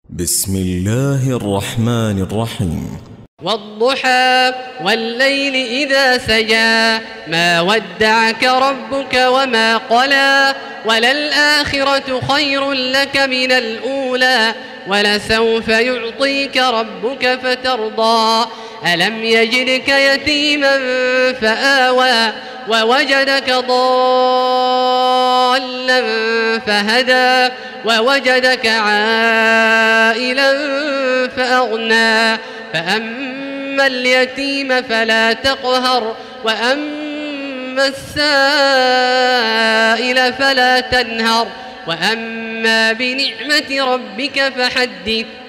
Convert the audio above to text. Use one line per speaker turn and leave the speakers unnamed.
بسم الله الرحمن الرحيم.
والضحى والليل إذا سجى ما ودعك ربك وما قلى وللآخرة خير لك من الأولى ولسوف يعطيك ربك فترضى ألم يجدك يتيما فآوى ووجدك ضالا فهدى ووجدك عائلا فأغنى فأما اليتيم فلا تقهر وأما السائل فلا تنهر وأما بنعمة ربك فحدث